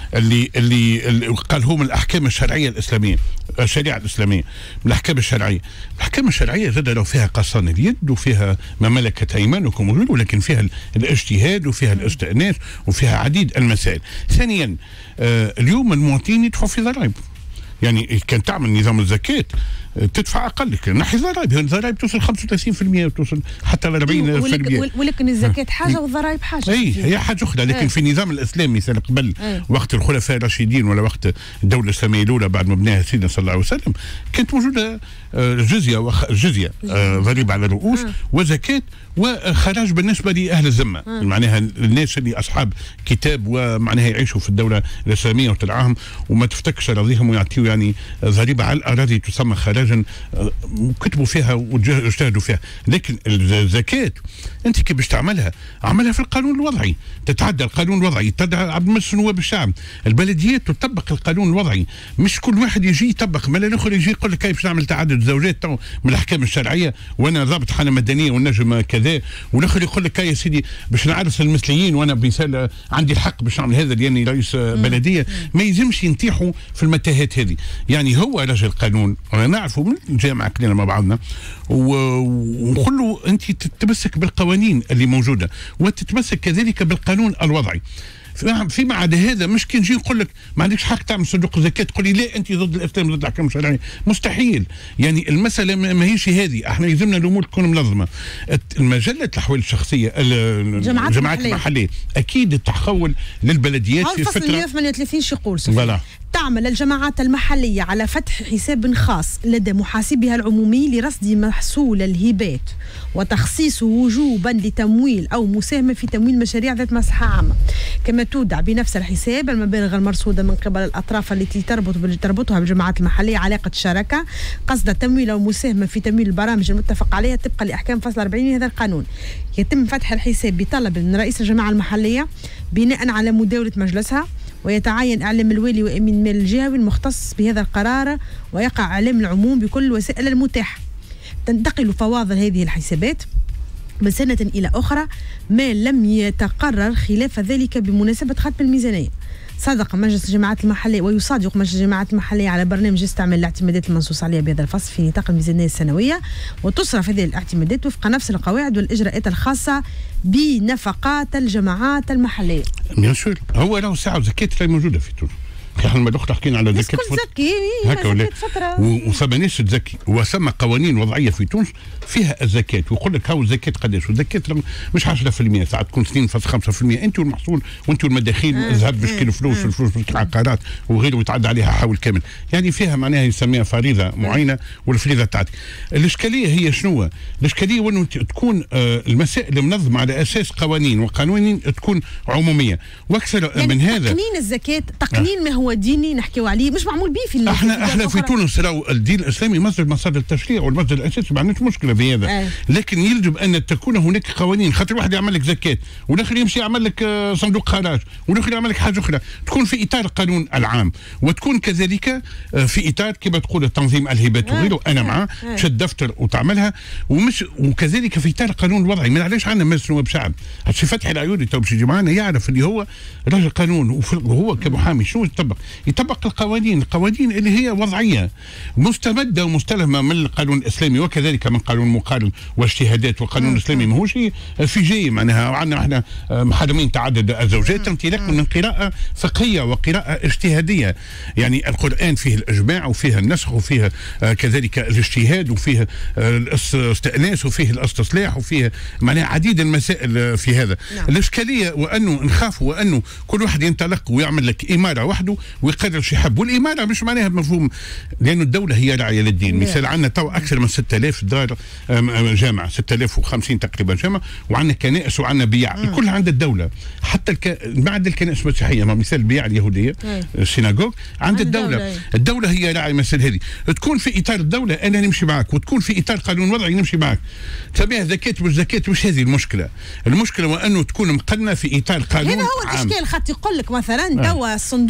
اللي قال هو من الاحكام الشرعيه الاسلاميه، الشريعه الاسلاميه من الاحكام الشرعيه. الاحكام الشرعيه زاد لو فيها قصان اليد وفيها ما ملكت ايمانكم وغيره، ولكن فيها الاجتهاد وفيها الاستئناس وفيها عديد المسائل. ثانيا اليوم المواطنين يدفعوا في ضرائب، يعني كان تعمل نظام الزكاة تدفع أقل، نحي ضرائب، الضرائب توصل 35% وتوصل حتى ل 40%. ولكن الزكاة حاجة والضرائب حاجة. هي حاجة أخرى، لكن في النظام الإسلامي مثلا قبل وقت الخلفاء الراشدين ولا وقت الدولة الإسلامية الأولى بعد ما بناها سيدنا صلى الله عليه وسلم، كانت موجودة جزية ضريبة على الرؤوس وزكاة وخراج بالنسبة لأهل الذمة، معناها الناس اللي أصحاب كتاب ومعناها يعيشوا في الدولة الإسلامية وترعاهم وما تفتكش أراضيهم ويعطيوا يعني ضريبة على الأراضي تسمى خراجا كتبوا فيها واجتهدوا فيها. لكن الزكاة أنت كيف باش تعملها؟ عملها في القانون الوضعي، تتعدى القانون الوضعي، تدعى عبد المجلس نواب الشعب، البلديات تطبق القانون الوضعي، مش كل واحد يجي يطبق، ما الآخر يجي يقول لك كيف نعمل تعدد الزوجات من الأحكام الشرعية وأنا ضابط حالة مدنية والنجم كذا، والاخر يقول لك يا سيدي باش نعرس المثليين وانا مثال عندي الحق باش نعمل هذا لاني رئيس بلديه. ما يلزمش ينتيحوا في المتاهات هذه. يعني هو رجل قانون، انا نعرفه من الجامعه كلنا مع بعضنا، ونقول له انت تتمسك بالقوانين اللي موجوده وتتمسك كذلك بالقانون الوضعي. فيما عدا هذا مش كي نجي نقول لك ما عندكش حق تعمل صندوق الزكاه تقول لي لا انت ضد الاسلام ضد الاحكام الشرعيه، مستحيل. يعني المساله ما هيش هذه، احنا يلزمنا الامور تكون منظمه. المجله الاحوال الشخصيه الجماعات المحليه اكيد تحول للبلديات في فتره. 138 يقول تعمل الجماعات المحليه على فتح حساب خاص لدى محاسبها العمومي لرصد محصول الهبات وتخصيصه وجوبا لتمويل او مساهمه في تمويل مشاريع ذات مصلحه عامه، كما تودع بنفس الحساب المبالغ المرصودة من قبل الأطراف التي تربطها بالجماعات المحلية علاقة شراكة قصد تمويل أو مساهمة في تمويل البرامج المتفق عليها طبقا لأحكام فصل 40 من هذا القانون. يتم فتح الحساب بطلب من رئيس الجماعة المحلية بناء على مداولة مجلسها، ويتعين إعلام الوالي وأمين المال الجهوي المختص بهذا القرار، ويقع إعلام العموم بكل الوسائل المتاحة. تنتقل فواضل هذه الحسابات من سنة إلى أخرى ما لم يتقرر خلاف ذلك بمناسبة ختم الميزانية. صادق مجلس الجماعات المحلية ويصادق مجلس الجماعات المحلية على برنامج استعمال الاعتمادات المنصوص عليها بهذا الفصل في نطاق الميزانية السنوية، وتصرف هذه الاعتمادات وفق نفس القواعد والإجراءات الخاصة بنفقات الجماعات المحلية. بيان سور، هو له ساعة زكاة لا موجودة في تونس. احنا لما دخل حكينا على زكاة هكا ولا وثما ناس تزكي، وثم قوانين وضعيه في تونس فيها الزكاة، ويقول لك هاو الزكاة قداش، والزكاة مش 10% ساعات تكون 2.5%، انت والمحصول وانت والمداخيل الذهب باش كيلو فلوس والفلوس باش العقارات وغيره ويتعدى عليها حول كامل، يعني فيها معناها يسميها فريضة معينة والفريضة تاعتك. الإشكالية هي شنو؟ الإشكالية وانه تكون المسائل منظمة على أساس قوانين وقانون تكون عمومية، واكثر يعني من هذا تقنين الزكاة تقنين ما هو ديني نحكيو عليه مش معمول به في احنا في تونس لو الدين الاسلامي مصدر التشريع والمصدر الاساسي، ما عندناش مشكله في هذا، لكن يجب ان تكون هناك قوانين. خاطر واحد يعمل لك زكاه والاخر يمشي يعمل لك صندوق خراج والاخر يعمل لك حاجه اخرى، تكون في اطار القانون العام، وتكون كذلك في اطار كما تقول تنظيم الهبات وغيره. انا معاه تشد دفتر وتعملها، وكذلك في اطار القانون الوضعي. ما علاش عندنا مجلس نواب شعب هادشي فتحي العيون تو باش يجي معنا يعرف اللي هو راجل قانون، وهو كمحامي شنو يطبق القوانين اللي هي وضعيه مستمده ومستلهمه من القانون الاسلامي وكذلك من قانون مقارن واجتهادات. والقانون الاسلامي ماهوش في جاي معناها عندنا احنا محرمين تعدد الزوجات انطلاقا من قراءه فقهيه وقراءه اجتهاديه. يعني القران فيه الاجماع وفيه النسخ وفيه كذلك الاجتهاد وفيه الاستئناس وفيه الاستصلاح وفيه معناها عديد المسائل في هذا. الاشكاليه وانه نخاف وانه كل واحد ينطلق ويعمل لك اماره وحده ويقرر شي حب، والاماره مش معناها بمفهوم، لانه الدوله هي راعيه للدين. مثال عندنا تو اكثر من 6000 دار جامعه، 6050 تقريبا جامعه، وعندنا كنائس وعندنا بيع، الكل عند الدوله. حتى بعد الكنائس المسيحيه، مثال البيع اليهوديه السيناغوج عند الدوله هي راعي مثل هذه. تكون في اطار الدوله انا نمشي معك، وتكون في اطار قانون وضعي نمشي معك. تبع زكاه مش زكاه مش هذه المشكله وانه تكون مقننه في اطار قانون هذا هو الاشكال. خاطر يقول لك مثلا توا صندوق الزكاه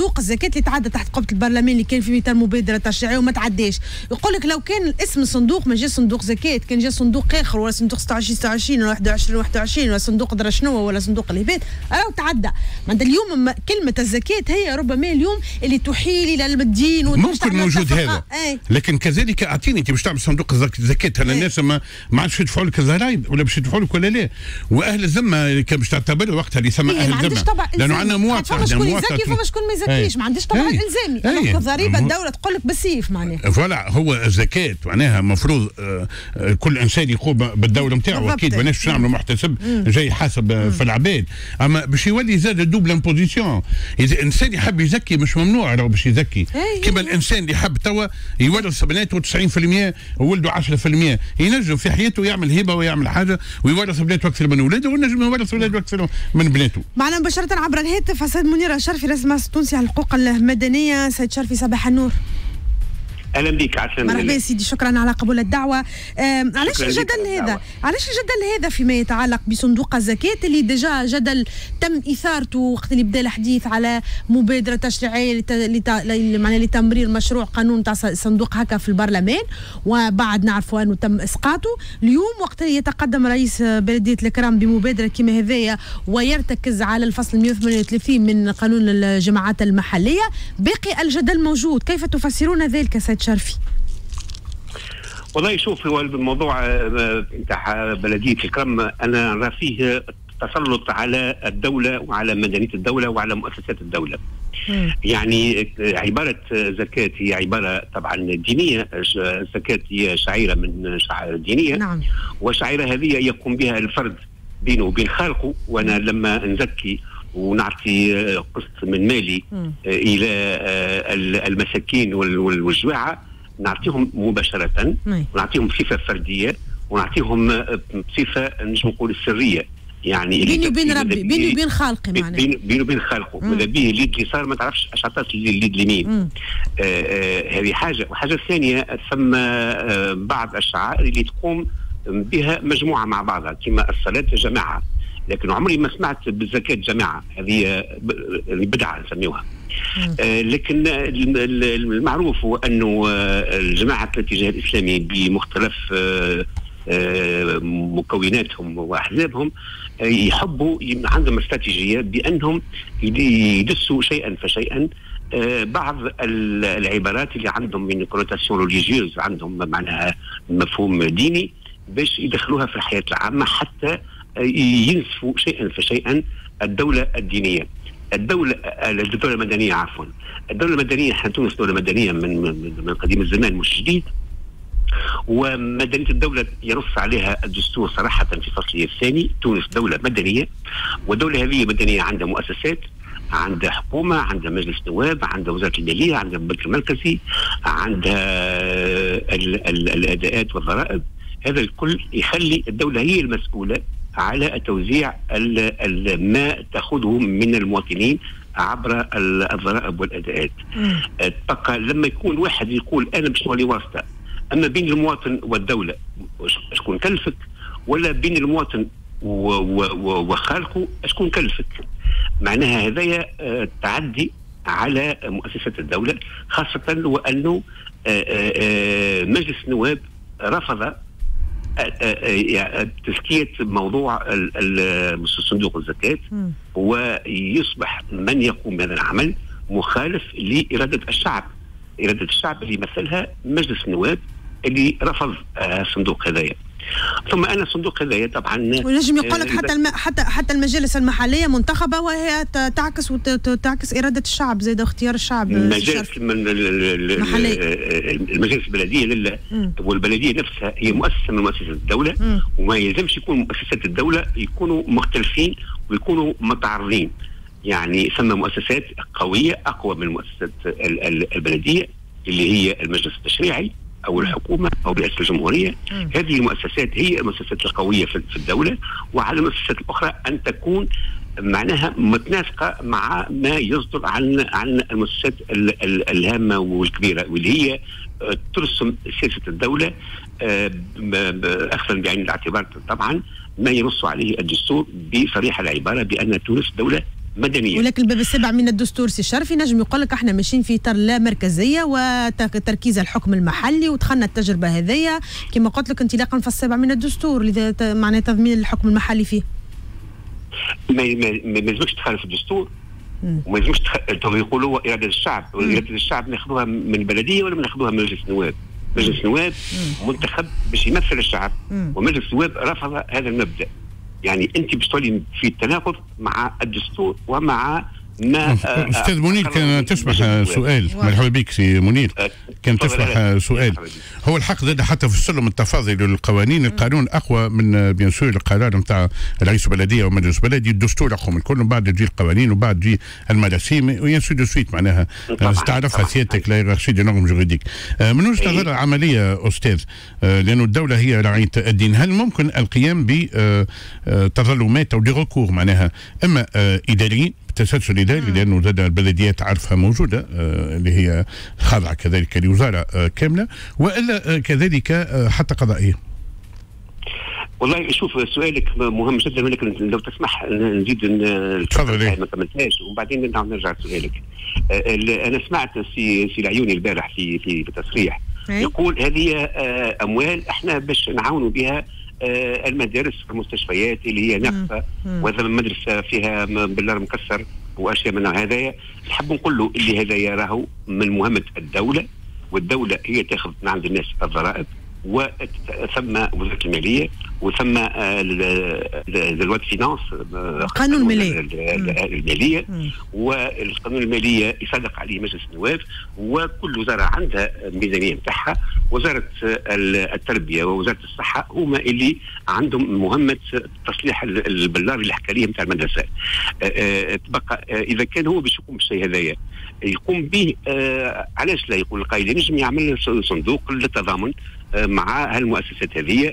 الزكاه اللي تعدى تحت قبه البرلمان اللي كان في مثال مبادره تشريعيه وما تعداش، يقول لك لو كان اسم الصندوق ما جا صندوق زكاه، كان جا صندوق اخر ولا صندوق 26 ولا 21 ولا صندوق درا شنو ولا صندوق الهبات راهو تعدى. معناتها اليوم كلمه الزكاه هي ربما اليوم اللي تحيل الى الدين ممكن موجود هذا، لكن كذلك اعطيني انت باش تعمل صندوق زكاه هنا الناس ما عادش يدفعوا لك الضرائب ولا باش يدفعوا لك ولا لا، واهل الذمه كان باش تعتبر وقتها اللي ثم اهل الذمه لانه عندنا مواطن شكون يزكي فما شكون ما يزكيش، ما عنديش طبعا الزامي الضريبه الدوله تقول لك بالسيف معناها فوالا هو الزكاه معناها المفروض كل انسان يقوم بالدوله نتاعو اكيد ماناش باش نعملوا محتسب جاي حاسب في العباد، اما باش يولي زاد الدوبل امبوزيسيون. اذا الانسان يحب يزكي مش ممنوع راهو باش يزكي كما الانسان اللي حب توا يورث بناته 90% وولده 10%، ينجم في حياته يعمل هبه ويعمل حاجه ويورث بناته اكثر من اولاده ونجم يورث اولاده اكثر من بناته. معنا مباشره عبر الهاتف السيد منير الشرفي رئيس المجلس التونسي على الحقوق المدنيه. سيد شرفي صباح النور. اهلا بك. عسلامة. مرحبا سيدي، شكرا على قبول الدعوه. علاش الجدل هذا فيما يتعلق بصندوق الزكاه اللي ديجا جدل تم اثارته وقت اللي بدا الحديث على مبادره تشريعيه لتمرير مشروع قانون تاع صندوق هكا في البرلمان، وبعد نعرفوا انه تم اسقاطه. اليوم وقت اللي يتقدم رئيس بلديه الكرام بمبادره كما هذايا ويرتكز على الفصل 138 من قانون الجماعات المحليه، باقي الجدل موجود، كيف تفسرون ذلك سيد شرفي؟ والله شوف، هو الموضوع نتاع بلديه الكرم انا نرى فيه تسلط على الدوله وعلى مدنيه الدوله وعلى مؤسسات الدوله. يعني عباره زكاه هي عباره طبعا دينيه، الزكاه هي شعيره من شعائر الدينيه. نعم. والشعيره هذه يقوم بها الفرد بينه وبين خالقه، وانا لما نزكي ونعطي قسط من مالي الى المساكين والجواعه نعطيهم مباشره، ونعطيهم بصفه فرديه، ونعطيهم بصفه نجم نقول سريه، يعني بيني وبين ربي، بيني وبين خالقي، معناها بيني وبين خالقه. ماذا به اليد اللي صار ما تعرفش اش عطات اليد اليمين. هذه حاجه. وحاجه ثانيه، ثم بعض الشعائر اللي تقوم بها مجموعه مع بعضها كما الصلاه جماعه، لكن عمري ما سمعت بالزكاه جماعه، هذه بدعه نسميوها. لكن المعروف هو انه الجماعه الاتجاه الاسلامي بمختلف مكوناتهم واحزابهم يحبوا عندهم استراتيجيه بانهم يدسوا شيئا فشيئا بعض العبارات اللي عندهم من كونوتاسيون ريليجيوز، عندهم معناها مفهوم ديني، باش يدخلوها في الحياه العامه حتى ينسفوا شيئا فشيئا الدوله الدينيه. الدوله المدنيه عفوا. الدوله المدنيه، احنا تونس دوله مدنيه من قديم الزمان مش جديد، ومدنيه الدوله ينص عليها الدستور صراحه في فصله الثاني. تونس دوله مدنيه، والدوله هذه مدنيه عندها مؤسسات، عندها حكومه، عندها مجلس نواب، عندها وزاره الماليه، عندها البنك المركزي، عندها الاداءات والضرائب. هذا الكل يخلي الدوله هي المسؤوله على توزيع ما تأخذه من المواطنين عبر الضرائب والأداءات. تبقى لما يكون واحد يقول أنا باش نولي واسطة، أما بين المواطن والدولة شكون كلفك، ولا بين المواطن وخالقه شكون كلفك؟ معناها هذايا تعدي على مؤسسات الدولة، خاصة وأنه مجلس النواب رفض تزكية موضوع صندوق الزكاة، ويصبح من يقوم بهذا العمل مخالف لإرادة الشعب. إرادة الشعب اللي يمثلها مجلس النواب اللي رفض الصندوق هذايا. ثم أنا الصندوق هذايا طبعا ونجم يقول لك حتى المجالس المحلية منتخبة وهي تعكس إرادة الشعب، زي اختيار الشعب. المجالس البلدية لا، والبلدية نفسها هي مؤسسة من مؤسسات الدولة، وما يلزمش يكون مؤسسات الدولة يكونوا مختلفين ويكونوا متعارضين. يعني ثم مؤسسات قوية أقوى من المؤسسات البلدية اللي هي المجلس التشريعي أو الحكومة أو رئاسة الجمهورية. هذه المؤسسات هي المؤسسات القوية في الدولة، وعلى المؤسسات الأخرى أن تكون معناها متناسقة مع ما يصدر عن المؤسسات الهامة والكبيرة، واللي هي ترسم سياسة الدولة أخذا بعين الاعتبار طبعا ما ينص عليه الدستور بصريح العبارة بأن تونس دولة مدنيه. ولكن الباب السابع من الدستور سي الشرفي نجم يقول لك احنا ماشيين في اطار لا مركزيه وتركيز الحكم المحلي، ودخلنا التجربه هذيا كما قلت لك انطلاقا في السابع من الدستور لذا معناه تضمين الحكم المحلي فيه. ما يلزمكش تخالف الدستور وما يلزمش يقولوا اراده الشعب، واراده الشعب ناخذوها من البلديه ولا ناخذوها من مجلس النواب. مجلس النواب منتخب باش يمثل الشعب، ومجلس النواب رفض هذا المبدا. يعني انت باش تولي في التناقض مع الدستور ومع ما استاذ منير كان تسمح سؤال. مرحبا بك سي منير، كان تسمح سؤال. هو الحق زاد حتى في السلم التفاضلي للقوانين، القانون اقوى من بيان سور القرار نتاع رئيس البلديه ومجلس البلدي، الدستور اقوى من كل، بعد تجي القوانين وبعد تجي المراسيم وين سو دو سويت. معناها تعرفها سيادتك لا هيرارشي دي نورم جوريديك. من وجهه نظر عمليه استاذ، لانه الدوله هي رعايه الدين، هل ممكن القيام بتظلمات او دي ريكور معناها اما اداريين تسلسل إداري، لأنه زاد البلديات عارفها موجودة اللي هي خاضعة كذلك لوزارة كاملة، وإلا كذلك حتى قضائية؟ والله شوف سؤالك مهم جدا، ولكن لو تسمح نزيد تفضل. ما كملتهاش وبعدين نرجع لسؤالك. أنا سمعت سي العيوني البارح في تصريح يقول هذه أموال احنا باش نعاونوا بها المدارس والمستشفيات اللي هي ناقصه، وهذا من مدرسه فيها بالله مكسر واشياء من هذايا. نحب نقول له اللي هذايا راهو من مهمه الدوله، والدوله هي تاخذ من عند الناس الضرائب، وثم وزاره الماليه وثم الواد فينانس قانون الماليه والقانون الماليه يصدق عليه مجلس النواب، وكل وزاره عندها ميزانيه نتاعها. وزاره التربيه ووزاره الصحه هما اللي عندهم مهمه تصليح البلار اللي حكى ليه نتاع المدرسه. تبقى اذا كان هو باش يقوم بالشيء هذايا يقوم به، علاش لا يقول القائد ينجم يعمل صندوق للتضامن مع هالمؤسسات هذه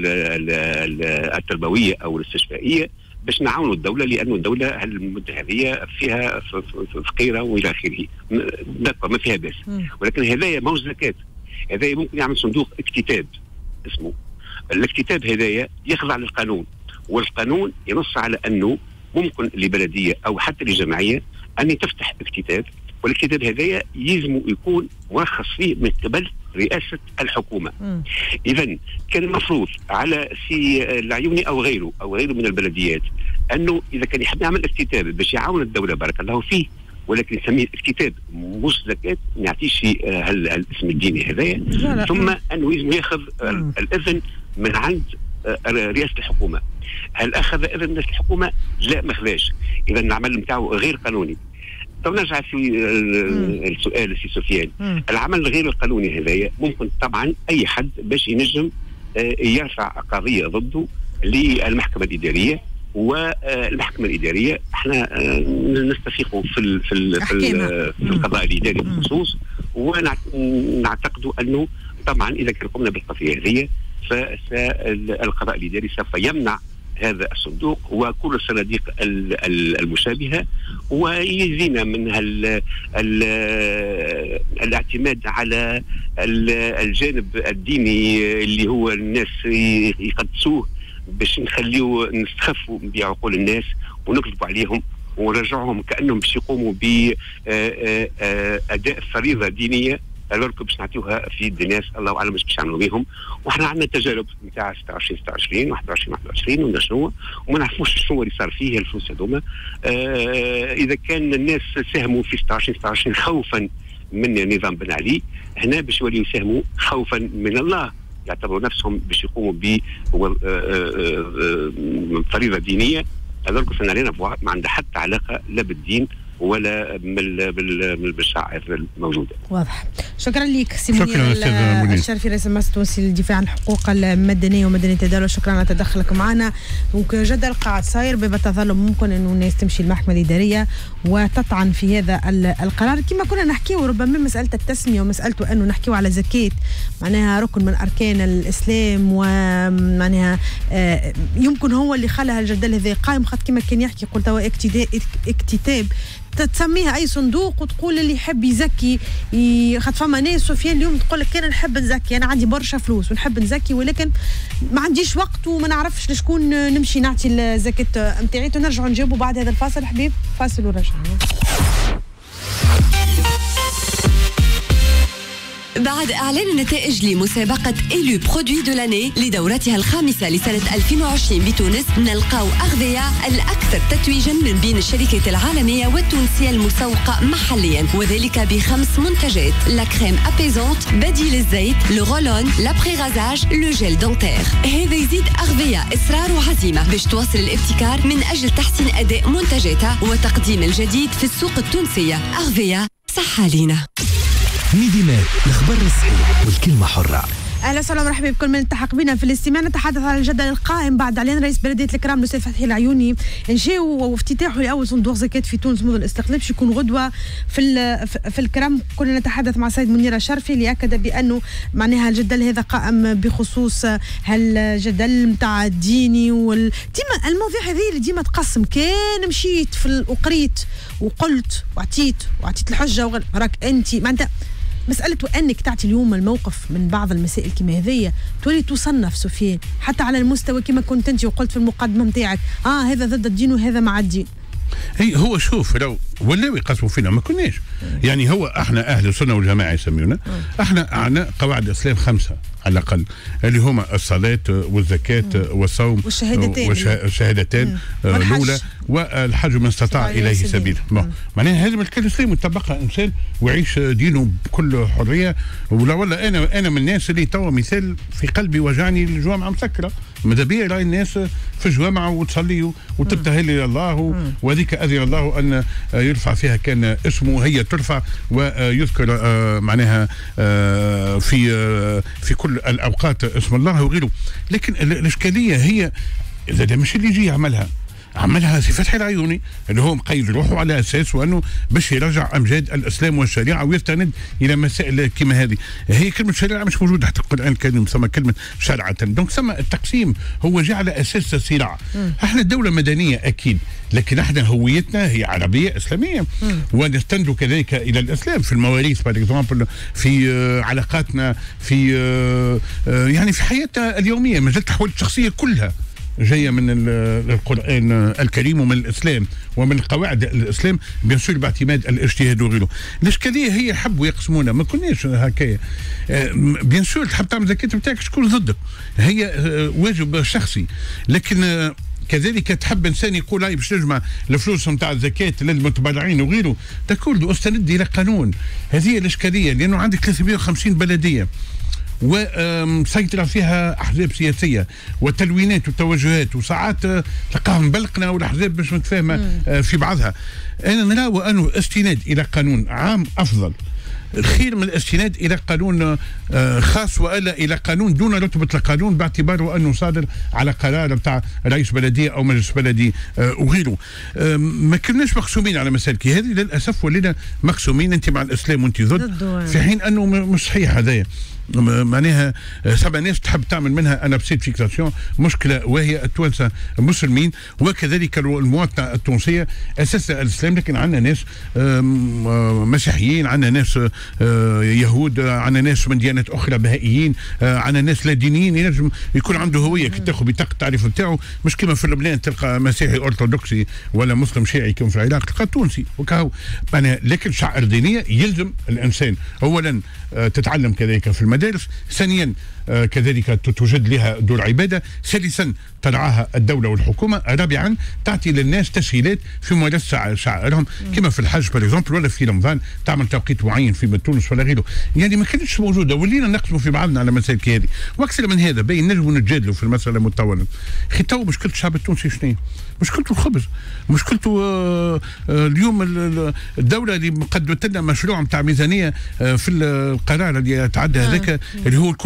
التربويه او الاستشفائيه باش نعاونوا الدوله، لانه الدوله هالمده هذه فيها فقيره والى اخره، ما فيها باس. ولكن هذايا ماهوش زكاه، هذايا ممكن يعمل صندوق اكتتاب اسمه. الاكتتاب هذايا يخضع للقانون، والقانون ينص على انه ممكن لبلديه او حتى لجمعيه ان تفتح اكتتاب، والاكتتاب هذايا يلزم يكون مرخص فيه من قبل رئاسة الحكومة. إذن كان المفروض على سي العيوني أو غيره من البلديات أنه إذا كان يحب يعمل اكتتاب باش يعاون الدولة بارك الله فيه، ولكن يسميه اكتتاب مش زكاة، ما يعطيش الاسم الديني هذايا، ثم أنه يلزم ياخذ الإذن من عند رئاسة الحكومة. هل أخذ إذن رئاسة الحكومة؟ لا، ما خذاش. إذا العمل نتاعو غير قانوني. طب نرجع في السؤال سي سفيان. العمل الغير القانوني هذايا ممكن طبعا اي حد باش ينجم يرفع قضيه ضده للمحكمه الاداريه، والمحكمه الاداريه احنا نستفيقوا في القضاء الاداري بالخصوص، ونعتقد انه طبعا اذا كان قمنا بالقضيه هذه فالقضاء الاداري سوف يمنع هذا الصندوق وكل الصناديق المشابهة، ويزينا من الاعتماد على الجانب الديني اللي هو الناس يقدسوه باش نستخفوا بعقول الناس ونكذبوا عليهم ونرجعهم كأنهم باش يقوموا بأداء فريضة دينية الورك باش نعطيوها في يد الناس، الله اعلم باش يعملوا بهم. وحنا عندنا تجارب نتاع 26 21 ولا شنو، وما نعرفوش شنو اللي صار فيه الفلوس هذوما. اذا كان الناس ساهموا في 26 خوفا من نظام بن علي، هنا باش يوليوا يساهموا خوفا من الله، يعتبروا نفسهم باش يقوموا بفريضه دينيه. الورك سنة ما عندها حتى علاقه لا بالدين ولا بالشعائر الموجوده. واضح. شكرا لك سي منير الشرفي رئيس المجلس التونسي للدفاع عن الحقوق المدنيه ومدنيه الدوله، شكرا على تدخلك معنا. وجدل قاعد صاير باب التظلم، ممكن انه الناس تمشي المحكمه الاداريه وتطعن في هذا القرار كما كنا نحكيو. ربما مساله التسميه ومسالته انه نحكيو على زكاه معناها ركن من اركان الاسلام، ومعناها يمكن هو اللي خلى الجدل هذا قائم، خاطر كما كان يحكي قلت هو اكتتاب تسميها اي صندوق وتقول اللي يحب يزكي خاطر فما ناس سفيان اليوم تقول لك انا نحب نزكي، انا عندي برشا فلوس ونحب نزكي ولكن ما عنديش وقت وما نعرفش لشكون نمشي نعطي الزكاه نتاعي. نرجعوا نجاوبوا بعد هذا الفاصل حبيب، فاصل ورجع. بعد إعلان النتائج لمسابقة إيلو برودوي دو لاني لدورتها الخامسة لسنة 2020 بتونس، نلقاو أغذية الأكثر تتويجا من بين الشركات العالمية والتونسية المسوقة محليا، وذلك ب5 منتجات: لا كريم أبيزونت، بديل الزيت، لو رولون، لابري غازاج، لو جيل دونتير. هذا يزيد أغذية إصرار وعزيمة باش تواصل الابتكار من أجل تحسين أداء منتجاتها وتقديم الجديد في السوق التونسية. أغذية صحة لينا. ميدي مات، الخبر الصحيح والكلمة حرة. اهلا وسهلا ومرحبا بكل من التحق بنا في الاستماع. نتحدث عن الجدل القائم بعد اعلان رئيس بلديه الكرام الاستاذ فتحي العيوني انشاء وافتتاحه لاول صندوق زكاه في تونس مدن الاستقلال باش يكون غدوه في الكرام. كنا نتحدث مع السيد منير الشرفي اللي اكد بانه معناها الجدل هذا قائم بخصوص هالجدل نتاع الديني ديما المواضيع هذه اللي ديما تقسم. كان مشيت وقريت وقلت وعطيت الحجه راك انت ما انت مسألة أنك تعطي اليوم الموقف من بعض المسائل كما هذية تولي تصنف سفيان حتى على المستوى كما كنت أنت وقلت في المقدمة متاعك هذا ضد الدين وهذا مع الدين. اي هو شوف لو ولاو يقسموا فينا ما كناش يعني هو احنا اهل السنه والجماعه يسميونا احنا عندنا قواعد الاسلام 5 على الاقل اللي هما الصلاه والزكاه والصوم والشهادتين الاولى والحج من استطاع اليه سبيلا. معناها هذا الكل الاسلام يطبقها انسان ويعيش دينه بكل حريه. ولا والله انا من الناس اللي توا مثال في قلبي وجعني الجوامع مسكره. ماذا بيا راي الناس في الجوامع وتصلي وتبتهل الى الله وذيك اذن الله ان يرفع فيها كان اسمه هي ترفع ويذكر معناها في كل الاوقات اسم الله وغيره. لكن الاشكاليه هي اذا ده مش اللي يجي عملها سي فتحي العيوني اللي هو مقيد روحه على اساس وانه باش يرجع امجاد الاسلام والشريعه ويستند الى مسائل كما هذه. هي كلمه شريعه مش موجوده حتى القران الكريم ثم كلمه شرعه. دونك ثم التقسيم هو جاء على اساس الصراع. احنا دوله مدنيه اكيد لكن احنا هويتنا هي عربيه اسلاميه ونستند كذلك الى الاسلام في المواريث باغ اكزومبل في علاقاتنا في يعني في حياتنا اليوميه. ما زالت احوال الشخصيه كلها جايه من القران الكريم ومن الاسلام ومن قواعد الاسلام بيان سور باعتماد الاجتهاد وغيره. الاشكاليه هي حبوا يقسمونا ما كناش هكايا. بيان سور تحب تعمل زكاه بتاعك شكون ضدك هي واجب شخصي. لكن كذلك تحب انسان يقول هاي باش نجمع الفلوس نتاع الزكاه للمتبرعين وغيره تقول استند الى قانون. هذه الاشكاليه لانه عندك 350 بلديه ومسيطرة فيها أحزاب سياسية وتلوينات وتوجهات وساعات تلقاهم مبلقنا والأحزاب مش متفاهمة في بعضها. أنا نرى وأنه استناد إلى قانون عام أفضل خير من الاستناد إلى قانون خاص وإلا إلى قانون دون رتبة القانون باعتباره أنه صادر على قرار بتاع رئيس بلدية أو مجلس بلدي وغيره. ما كناش مقسومين على مسائل كي هذه للأسف ولينا مقسومين أنت مع الإسلام وأنت ضد في حين أنه مش صحيح هذايا. معناها سبع ناس تحب تعمل منها انا بسيت فيكساسيون مشكله وهي التوانسه مسلمين وكذلك المواطنه التونسيه اساسها الاسلام. لكن عندنا ناس مسيحيين عندنا ناس يهود عندنا ناس من ديانات اخرى بهائيين عندنا ناس لا دينيين ينجم يكون عنده هويه كي تاخذ بطاقه التعريف نتاعو مش كما في لبنان تلقى مسيحي ارثوذكسي ولا مسلم شيعي كما في العراق تلقى تونسي وكهو. لكن شعائر دينيه يلزم الانسان اولا تتعلم كذلك في المدارس، ثانيا كذلك توجد لها دور عباده، ثالثا ترعاها الدوله والحكومه، رابعا تعطي للناس تسهيلات في ممارسه شعائرهم كما في الحج باغ ولا في رمضان تعمل توقيت معين في تونس ولا غيره. يعني ما كانتش موجوده ولينا نقسموا في بعضنا على مسائل كهذه واكثر من هذا باين نجموا نتجادلوا في المساله مطولا. تو مشكله الشعب التونسي شنو؟ مشكلته الخبز، مشكلته اليوم الدوله اللي قدمت لنا مشروع نتاع ميزانيه في القرار اللي يتعدى هذاك اللي هو كله تقشف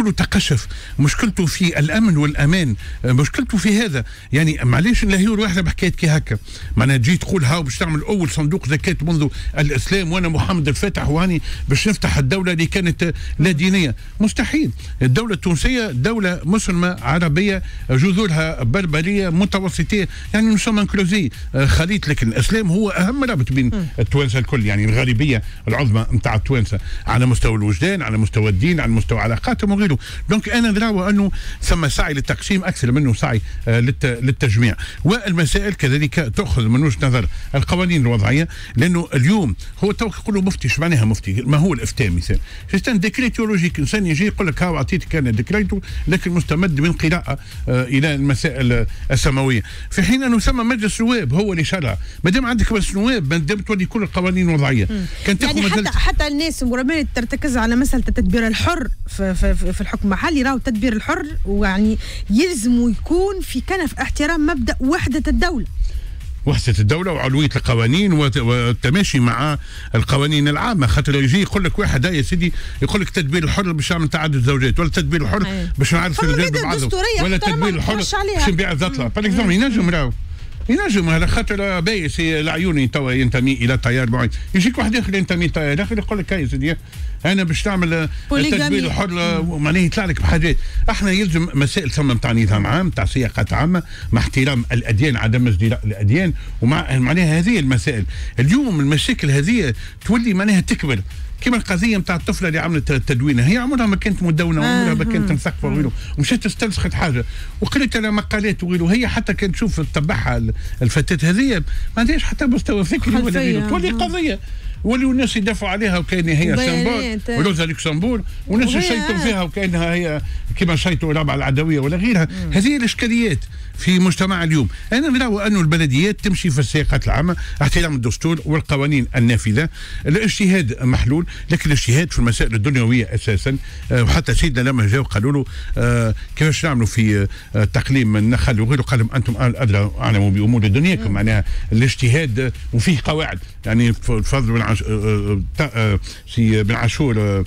للاسف مشكلته في الامن والامان، مشكلته في هذا. يعني معليش نلهيو الواحد بحكايه كي هكا، معناها تجي تقول هاو باش تعمل اول صندوق زكاه منذ الاسلام وانا محمد الفاتح وهاني باش نفتح الدوله اللي كانت لا دينيه. مستحيل. الدوله التونسيه دوله مسلمه عربيه جذورها بربريه متوسطيه، يعني نسمى انكلوزي خليط، لكن الاسلام هو اهم رابط بين التوانسه الكل، يعني الغالبيه العظمى نتاع التوانسه على مستوى الوجدان، على مستوى الدين، على مستوى علاقاتهم وغيره. دونك انا نرى انه ثم سعي للتقسيم اكثر منه سعي للتجميع. والمسائل كذلك تاخذ من وجهه نظر القوانين الوضعيه، لانه اليوم هو تو يقولوا مفتي، ايش معناها مفتي؟ ما هو الافتاء مثال؟ سيستان ديكريتولوجيك، انسان يجي يقول لك هاو اعطيتك كان ديكريتو لكن مستمد من قراءه الى المسائل السماويه، في حين انه ثم مجلس نواب هو اللي شرع. ما دام عندك مجلس نواب ما دام تولي كل القوانين وضعيه كان تاخذ يعني حتى الناس مرمية ترتكز على مساله التدبير الحر في الحكم المحلي. راهو التدبير الحر ويعني يلزم يكون في كنف احترام مبدا وحده الدوله، وحدة الدولة وعلوية القوانين والتماشي مع القوانين العامة. خاطر يجي يقول لك واحد يا سيدي يقول لك التدبير الحر باش يعمل تعدد زوجات، ولا التدبير الحر باش نعرف الرجال ببعضهم، ولا التدبير الحر باش نبيع الزطلة. بالاكزومبل ينجم راهو ينجم على خاطر بايس العيوني توا ينتمي الى تيار معين، يجيك واحد اخر ينتمي لتيار اخر يقول لك يا سيدي انا باش نعمل التدبير الحر، معناه يطلع لك بحاجات. احنا يلزم مسائل ثم نتاع نظام عام، تاع سياقات عامه، مع احترام الاديان، عدم ازدراء الاديان، ومع معناها هذه المسائل. اليوم المشاكل هذه تولي معناها تكبر، كما القضيه نتاع الطفله اللي عملت التدوينه، هي عمرها ما كانت مدونه وعمرها ما كانت مثقفه وغيره، ومشات تستنسخت حاجه وقريت لها مقالات وغيره. هي حتى كانت تشوف تتبعها الفتاه هذه ما عندهاش حتى مستوى فكري ولا غيره، تولي قضيه وليوا الناس يدافعوا عليها وكان هي سمبول وروزا لوكسمبورغ، والناس يشيطوا فيها وكانها هي كما شيطوا رابعه العدويه ولا غيرها. هذه الاشكاليات في مجتمع اليوم. انا نرى انه البلديات تمشي في السياقات العامه، احترام الدستور والقوانين النافذه، الاجتهاد محلول، لكن الاجتهاد في المسائل الدنيويه اساسا. وحتى سيدنا لما جاوا قالوا له كيفاش نعملوا في تقليم النخل وغيره، قال لهم انتم ادرى اعلموا بامور دنياكم. معناها الاجتهاد وفيه قواعد، يعني الفضل سي بن عاشور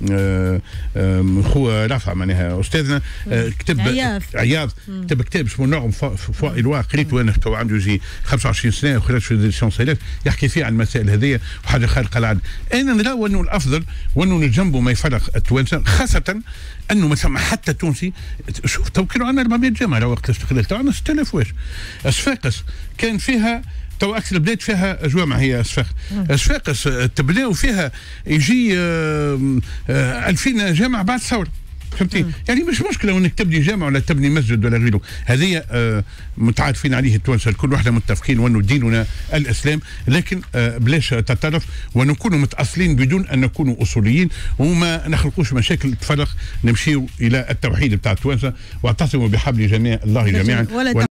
هو رافع معناها استاذنا كتب عياض كتب كتاب اسمه نورم فوا الوا، قريته انا تو عنده يجي 25 سنه وخرج في ديسيون سيلات يحكي فيه عن المسائل هذه وحاجه خارقه العاده. انا نرى انه الافضل وانه نجنبوا ما يفرق التوانسه، خاصه انه مثلا حتى تونسي شوف تو كانوا عندنا 400 جامعه وقت الاستقلال، تو عندنا 6000 واش. صفاقس كان فيها تو اكثر البلاد فيها جوامع، هي صفاقس تبناو فيها يجي 2000 جامع بعد الثوره، فهمتي؟ يعني مش مشكله انك تبني جامع ولا تبني مسجد ولا غيره، هذه متعارفين عليه التوانسه الكل، واحنا متفقين وانه ديننا الاسلام، لكن بلاش تطرف ونكون متاصلين بدون ان نكونوا اصوليين وما نخلقوش مشاكل تفرق، نمشيو الى التوحيد بتاع التوانسه واعتصموا بحبل جميع الله جميعا.